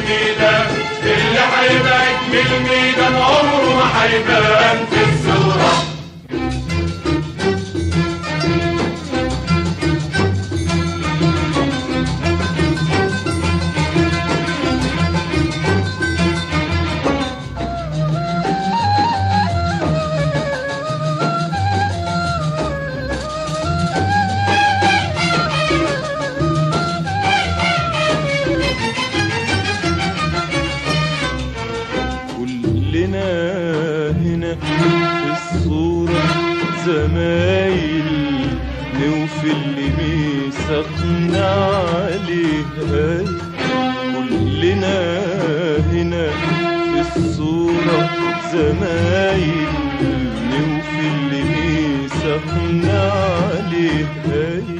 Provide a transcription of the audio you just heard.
الميدان، اللي هيبعد من الميدان عمره ما هيبان في الصورة. كلنا هنا في الصورة زمايل، نوفي اللي ميثاقنا عليه. كلنا هنا في الصورة زمايل، نوفي اللي ميثاقنا عليه.